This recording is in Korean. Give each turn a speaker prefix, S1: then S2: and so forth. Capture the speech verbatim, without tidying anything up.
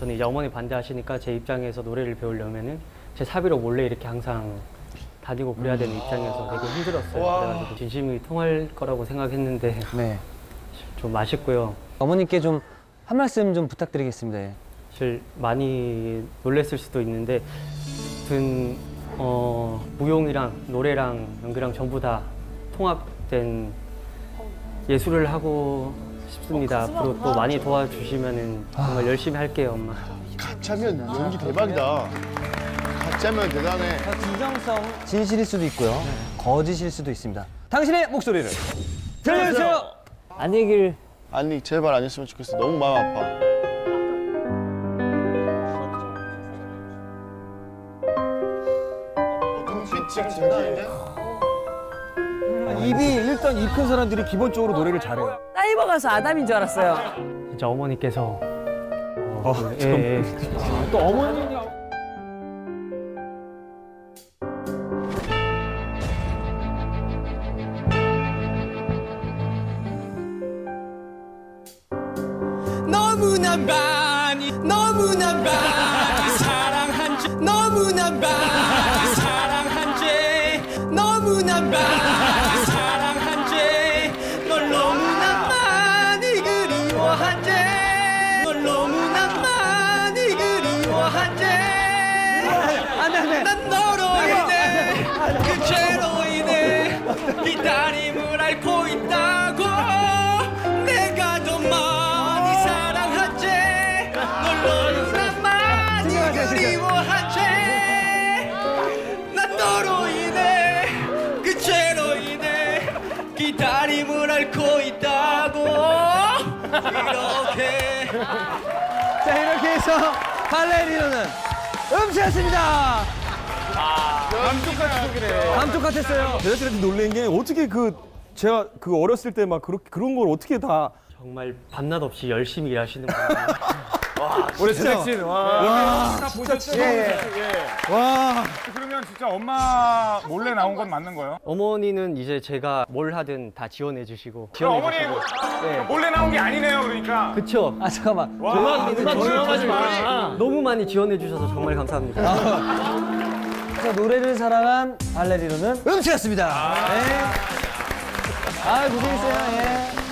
S1: 저는 이제 어머니 반대하시니까 제 입장에서 노래를 배우려면은 제 사비로 몰래 이렇게 항상 다니고 그래야 되는 입장이어서 되게 힘들었어요. 그래가지고 진심이 통할 거라고 생각했는데
S2: 네.
S1: 좀 아쉽고요.
S2: 어머님께 좀 한 말씀 좀 부탁드리겠습니다. 예.
S1: 사실 많이 놀랬을 수도 있는데 든 어, 무용이랑 노래랑 연기랑 전부 다 통합된 예술을 하고 싶습니다. 앞으로 또 많이 도와주시면은 정말 열심히 할게요, 엄마.
S3: 가짜면 연기 대박이다. 가짜면 대단해.
S2: 진정성 진실일 수도 있고요. 거짓일 수도 있습니다. 당신의 목소리를 들려주세요.
S4: 안녕히
S3: 아니 제발 아니었으면 좋겠어. 너무 마음 아파. 눈빛이 장난인데?
S5: 입이 일단 입 큰 사람들이 기본적으로 노래를 잘해요.
S4: 사이버 가수 아담인 줄 알았어요.
S1: 진짜 어머니께서 어,
S5: 어,
S1: 그, 예, 예.
S5: 또 어머니
S6: 너무나 많이 너무나 많이 사랑한 죄 너무나 많이 사랑한 죄 너무나 많이 사랑한 죄널 너무나 많이 그리워한 죄널 너무나 많이 그리워한 죄난 너로 인해 그 죄로 인해 기다림을 앓고 있다고 내가 더 많이 사랑한 죄 널 너무나 많이 그리워한 죄난 너로 인해 그 죄로 인해 기다림을 앓고 있다고 이렇게
S2: 자, 이렇게 해서 발레리노는 음치였습니다.
S5: 감쪽같이 속이네.
S2: 감쪽 같았어요.
S5: 제작진한테 놀란 게 어떻게 그 제가 그 어렸을 때 막 그렇게 그런 걸 어떻게 다
S1: 정말 밤낮 없이 열심히 일하시는 분이에요.
S5: 우리 제작진 와, 다 보셨죠? 예, 예. 와.
S7: 그러면 진짜 엄마 몰래 나온 건 맞는 거예요?
S1: 어머니는 이제 제가 뭘 하든 다 지원해 주시고
S7: 그럼
S1: 지원해
S7: 어머니
S1: 주시고 네.
S7: 몰래 나온 게 아니네요, 그러니까.
S1: 그쵸?
S2: 아, 잠깐만.
S7: 와,
S1: 누가 지원하지 마. 너무 많이 지원해 주셔서 정말 감사합니다.
S2: 그래서 노래를 사랑한 발레리노는 음치였습니다. 네. 아, 고생했어요. 예.